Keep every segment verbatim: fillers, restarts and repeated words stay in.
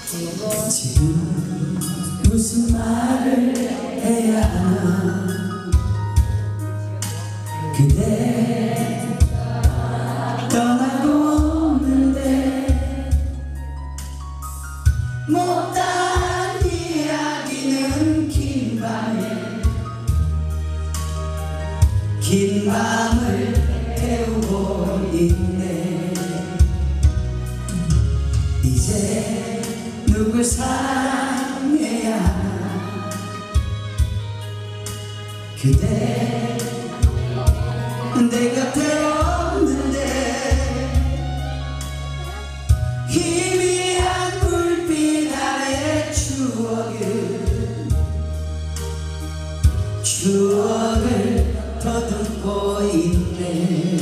지금 무슨 말을 해야 하나. 그대 떠나고 없는데 못한 이야기는 긴 밤에 긴 밤을 태우고 있네. 이제 누굴 사랑해야 하나. 그대 내 곁에 없는데 희미한 불빛 아래 추억을 추억을 더듬고 있네.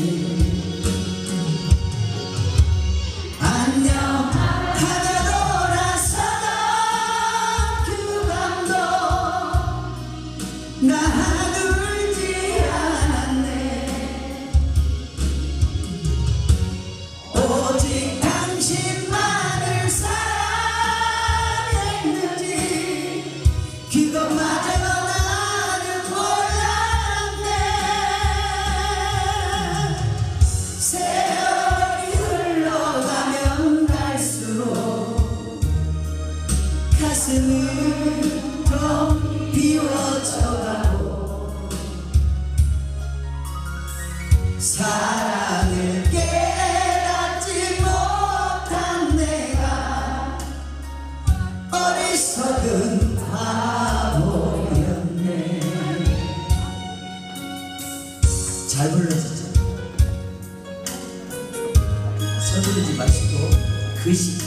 나누지 않았네. 오직 당신만을 사랑했는지 그것마저 나는 몰랐네. 세월이 흘러가면 갈수록 가슴은 더 비워져가고 사랑을 깨닫지 못한 내가 어리석은 바보였네. 잘 불러주죠. 서두르지 마시고 그 시